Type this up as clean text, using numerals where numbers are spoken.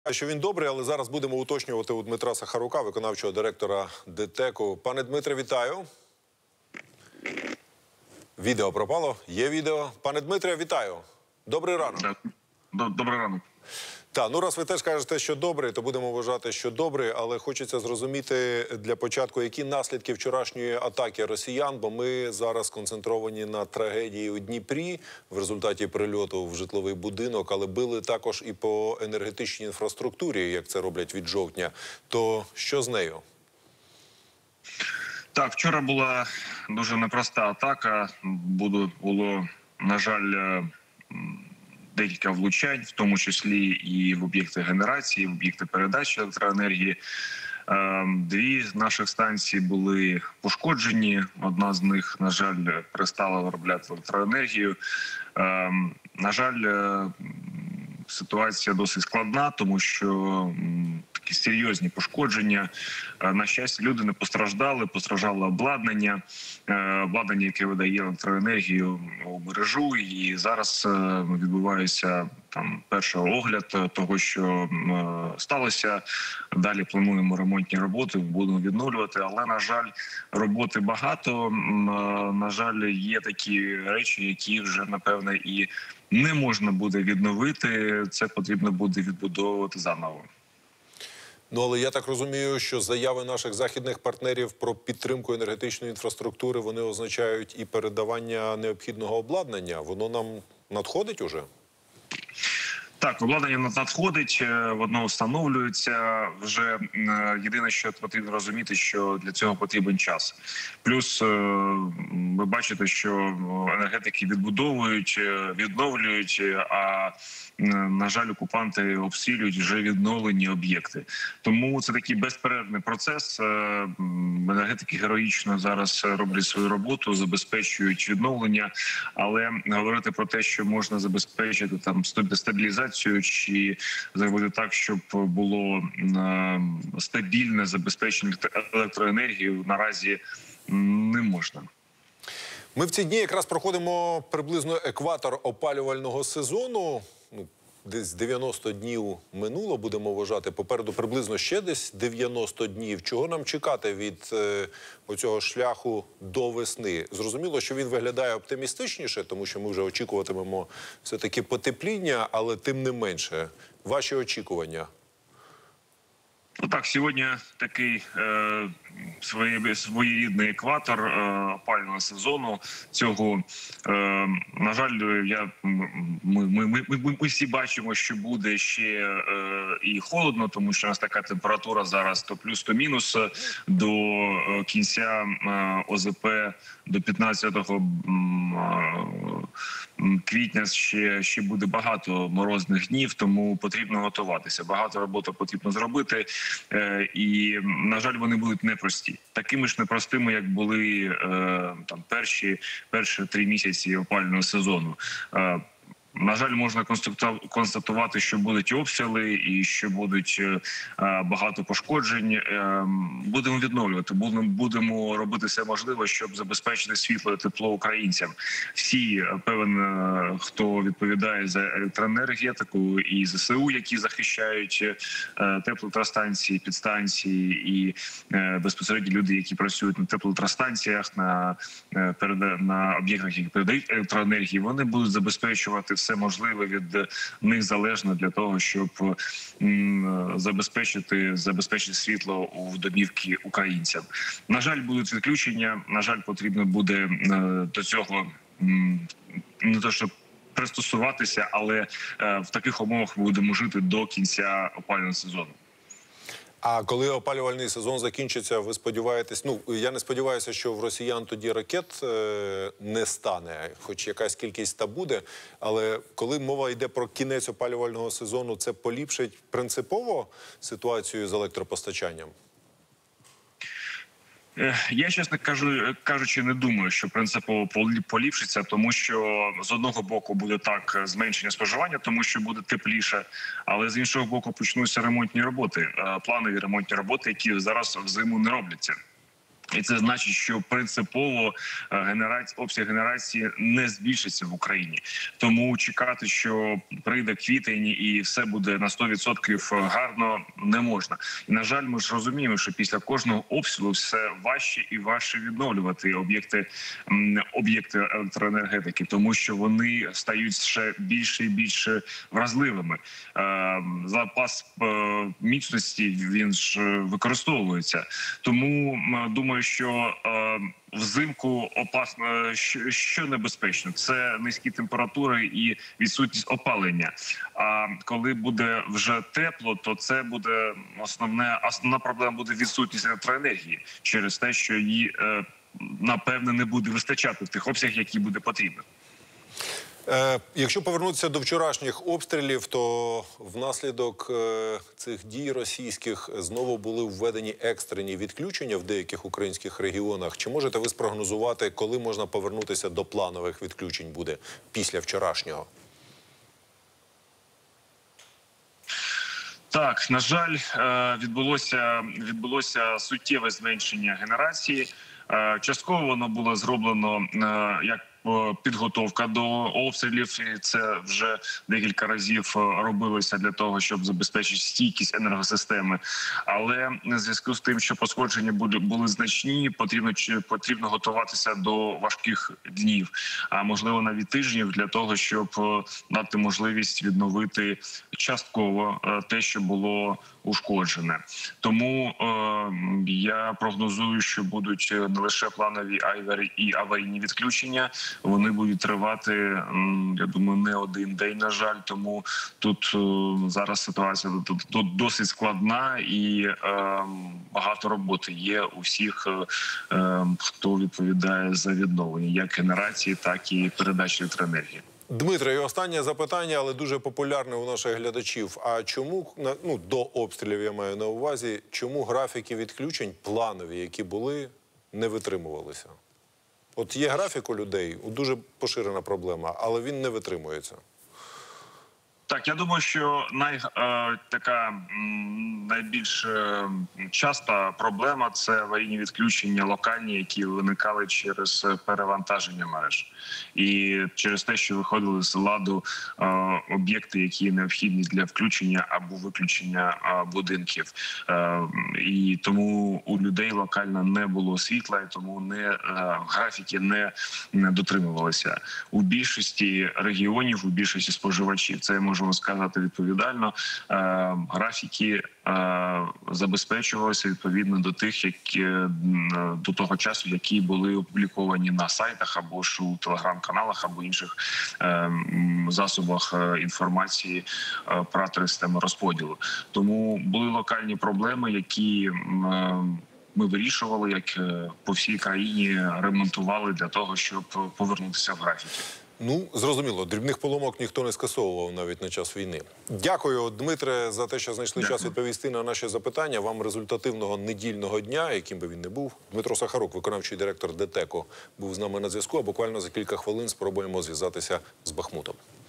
Що він добрий, але зараз будемо уточнювати у Дмитра Сахарука, виконавчого директора ДТЕКу. Пане Дмитре, вітаю. Відео пропало? Є відео. Пане Дмитре, вітаю. Добрий ранок. Добрий ранок. Так, ну раз ви теж кажете, що добрий, то будемо вважати, що добрий, але хочеться зрозуміти для початку, які наслідки вчорашньої атаки росіян, бо ми зараз концентровані на трагедії у Дніпрі в результаті прильоту в житловий будинок, але били також і по енергетичній інфраструктурі, як це роблять від жовтня. То що з нею? Так, вчора була дуже непроста атака. Було, на жаль, декілька влучань, в тому числі і в об'єкти генерації, в об'єкти передачі електроенергії. Дві з наших станцій були пошкоджені. Одна з них, на жаль, перестала виробляти електроенергію. На жаль, ситуація досить складна, тому що такі серйозні пошкодження. На щастя, люди не постраждали, постраждало обладнання, яке видає електроенергію у мережу. І зараз відбувається перший огляд того, що сталося. Далі плануємо ремонтні роботи, будемо відновлювати. Але, на жаль, роботи багато. На жаль, є такі речі, які вже, напевне, і не можна буде відновити. Це потрібно буде відбудовувати заново. Ну, але я так розумію, що заяви наших західних партнерів про підтримку енергетичної інфраструктури, вони означають і передавання необхідного обладнання. Воно нам надходить уже? Так, обладнання надходить, воно встановлюється. Вже єдине, що потрібно розуміти, що для цього потрібен час. Плюс ви бачите, що енергетики відбудовують, відновлюють, а, на жаль, окупанти обстрілюють вже відновлені об'єкти. Тому це такий безперервний процес. Енергетики героїчно зараз роблять свою роботу, забезпечують відновлення, але говорити про те, що можна забезпечити там стабілізацію, чи зробити так, щоб було стабільне забезпечення електроенергії, наразі не можна. Ми в ці дні якраз проходимо приблизно екватор опалювального сезону. Десь 90 днів минуло, будемо вважати. Попереду приблизно ще десь 90 днів. Чого нам чекати від оцього шляху до весни? Зрозуміло, що він виглядає оптимістичніше, тому що ми вже очікуватимемо все-таки потепління, але тим не менше. Ваші очікування? Ну так, сьогодні такий своєрідний екватор опалювального сезону. Цього, на жаль, ми всі бачимо, що буде ще і холодно, тому що у нас така температура зараз то плюс, то мінус. До кінця ОЗП, до 15 квітня ще буде багато морозних днів, тому потрібно готуватися. Багато роботи потрібно зробити. І, на жаль, вони будуть непрості. Такими ж непростими, як були перші 3 місяці опалювального сезону. На жаль, можна констатувати, що будуть обстріли і що будуть багато пошкоджень. Будемо відновлювати, будемо робити все можливе, щоб забезпечити світло і тепло українцям. Всі, певно, хто відповідає за електроенергетику і ЗСУ, які захищають теплоелектростанції, підстанції і безпосередньо люди, які працюють на теплоелектростанціях, на об'єктах, які передають електроенергію, вони будуть забезпечувати все можливе від них залежно для того, щоб забезпечити світло в домівки українцям. На жаль, будуть відключення, на жаль, потрібно буде до цього не то, щоб пристосуватися, але в таких умовах ми будемо жити до кінця опалювального сезону. А коли опалювальний сезон закінчиться, ви сподіваєтесь, я не сподіваюся, що в росіян тоді ракет не стане, хоч якась кількість та буде, але коли мова йде про кінець опалювального сезону, це поліпшить принципово ситуацію з електропостачанням? Я, чесно кажучи, не думаю, що принципово поліпшиться, тому що з одного боку буде так зменшення споживання, тому що буде тепліше, але з іншого боку почнуться ремонтні роботи, планові ремонтні роботи, які зараз взиму не робляться. І це значить, що принципово обсяг генерації не збільшиться в Україні. Тому чекати, що прийде квітень і все буде на 100% гарно, не можна. І, на жаль, ми ж розуміємо, що після кожного обстрілу все важче і важче відновлювати об'єкти електроенергетики, тому що вони стають ще більше і більше вразливими. Запас міцності, він ж використовується. Тому думаю, що взимку опасно, що небезпечно, це низькі температури і відсутність опалення. А коли буде вже тепло, то це буде основна проблема буде відсутність електроенергії через те, що її напевне не буде вистачати в тих обсягах, які буде потрібно. Якщо повернутися до вчорашніх обстрілів, то внаслідок цих дій російських знову були введені екстрені відключення в деяких українських регіонах. Чи можете ви спрогнозувати, коли можна повернутися до планових відключень буде після вчорашнього? Так, на жаль, відбулося суттєве зменшення генерації. Частково воно було зроблено як підготовка до обстрілів, і це вже декілька разів робилося для того, щоб забезпечити стійкість енергосистеми. Але в зв'язку з тим, що пошкодження були значні, потрібно готуватися до важких днів, а можливо навіть тижнів, для того, щоб дати можливість відновити частково те, що було ушкоджене. Тому я прогнозую, що будуть не лише планові, а й аварійні відключення. Вони будуть тривати, я думаю, не один день, на жаль. Тому тут зараз ситуація досить складна і багато роботи є у всіх, хто відповідає за відновлення як генерації, так і передачі електроенергії. Дмитро, і останнє запитання, але дуже популярне у наших глядачів. А чому, до обстрілів я маю на увазі, чому графіки відключень планові, які були, не витримувалися? От є графік у людей, дуже поширена проблема, але він не витримується. Так, я думаю, що найбільш часта проблема – це аварійні відключення локальні, які виникали через перевантаження мереж. І через те, що виходили з ладу об'єкти, які необхідні для включення або виключення будинків. І тому у людей локально не було світла, і тому графіки не дотримувалися. У більшості регіонів, у більшості споживачів, це можемо сказати відповідально, графіки забезпечувалися відповідно до до того часу, які були опубліковані на сайтах або ж у телеграм-каналах, або інших засобах інформації оператори системи розподілу. Тому були локальні проблеми, які ми вирішували, як по всій країні ремонтували для того, щоб повернутися в графіки. Зрозуміло, дрібних поломок ніхто не скасовував навіть на час війни. Дякую, Дмитре, за те, що знайшли час відповісти на наші запитання. Вам результативного недільного дня, яким би він не був. Дмитро Сахарук, виконавчий директор ДТЕКу, був з нами на зв'язку, а буквально за кілька хвилин спробуємо зв'язатися з Бахмутом.